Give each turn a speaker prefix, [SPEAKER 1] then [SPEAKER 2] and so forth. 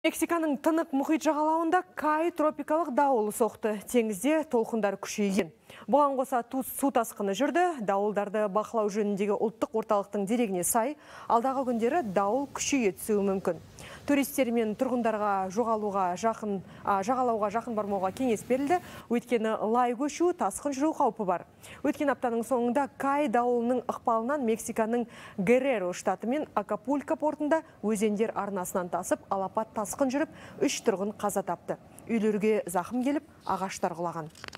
[SPEAKER 1] Мексиканың тынық мұхит жағалауында Кай тропикалық дауылы соқты. Теңізде толқындар күшейген. Бұған қоса су тасқыны жүрді. Дауылдарды бақылау жөніндегі ұлттық орталықтың дерегіне сай, алдағы күндері дауыл күшейе түсуі мүмкін. Туристер мен тұрғындарға жағалауға жақын бармауға кеңес берілді. Өйткені лай көшу, тасқын жүру қаупі бар. Өткен аптаның соңында Кай дауылының ықпалынан Мексиканың Герреро штаты мен Акапулько портында өзендер арнасынан тасып, алапат тасқын жүріп, 3 тұрғын қаза тапты. Үйлерге зақым келіп, ағаштар құлаған.